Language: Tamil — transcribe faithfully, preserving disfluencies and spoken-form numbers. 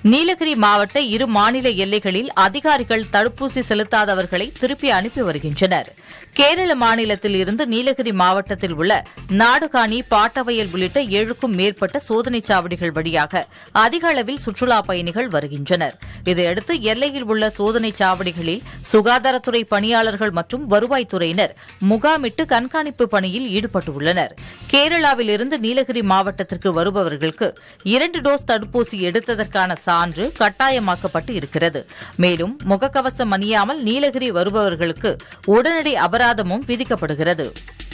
நீலகிரி மாவட்ட இரு மாநில எல்லைகளில் அதிகாரிகள் தடுப்பூசி செலுத்தாதவர்களை திருப்பி அனுப்பி வருகின்றனர். கேரள மாநிலத்தில் இருந்து நீலகிரி மாவட்டத்தில் உள்ள நாடுகாணி, பாட்டவயல் உள்ளிட்ட ஏழுக்கும் மேற்பட்ட சோதனைச் சாவடிகள் வழியாக அதிக அளவில் சுற்றுலாப் பயணிகள் வருகின்றனர். இதையடுத்து எல்லையில் உள்ள சோதனைச் சாவடிகளில் சுகாதாரத்துறை பணியாளர்கள் மற்றும் வருவாய்த்துறையினர் முகாமிட்டு கண்காணிப்பு பணியில் ஈடுபட்டுள்ளனர். கேரளாவில் இருந்து நீலகிரி மாவட்டத்திற்கு வருபவர்களுக்கு இரண்டு டோஸ் தடுப்பூசி எடுத்ததற்கான சான்று கட்டாயமாக்கப்பட்டு இருக்கிறது. மேலும் முகக்கவசம் அணியாமல் நீலகிரி வருபவர்களுக்கு உடனடி அபராதமும் விதிக்கப்படுகிறது.